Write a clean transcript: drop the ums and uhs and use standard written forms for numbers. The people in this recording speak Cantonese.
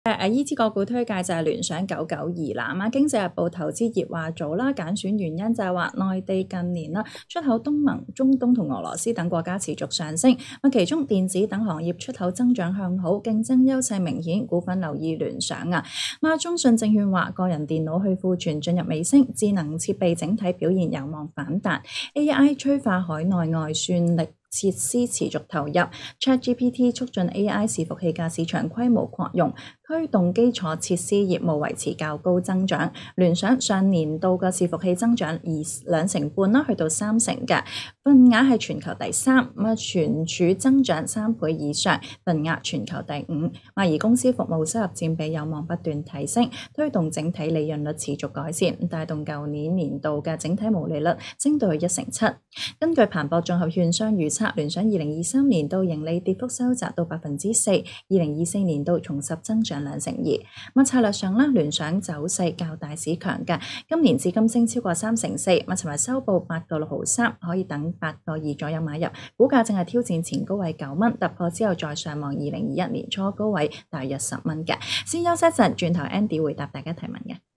依支個股推介就係聯想992啦。經濟日報投資業話早啦，揀選原因就係話內地近年啦出口東盟、中東同俄羅斯等國家持續上升，其中電子等行業出口增長向好，競爭優勢明顯，股份留意聯想啊。中信證券話個人電腦去庫存進入尾聲，智能設備整體表現有望反彈 ，AI 催化海內外算力設施持續投入 ，ChatGPT 促進 AI 伺服器嘅市場規模擴容，推動基礎設施業務維持較高增長。聯想上年度嘅伺服器增長2成半啦，去到3成嘅份額係全球第3，存儲增長3倍以上，份額全球第5。而公司服務收入佔比有望不斷提升，推動整體利潤率持續改善，帶動舊年年度嘅整體毛利率升到去1.7%。根據彭博綜合券商預測，聯想2023年度盈利跌幅收窄到4%，2024年度重拾增長2.2%。策略上咧，聯想走勢較大市強嘅，今年至今升超過3.4%，尋日收報8個6毫3，可以等8個2左右買入。股價正係挑戰前高位9蚊，突破之後再上望2021年初高位大約10蚊嘅。先休息一陣，轉頭 Andy 回答大家提問嘅。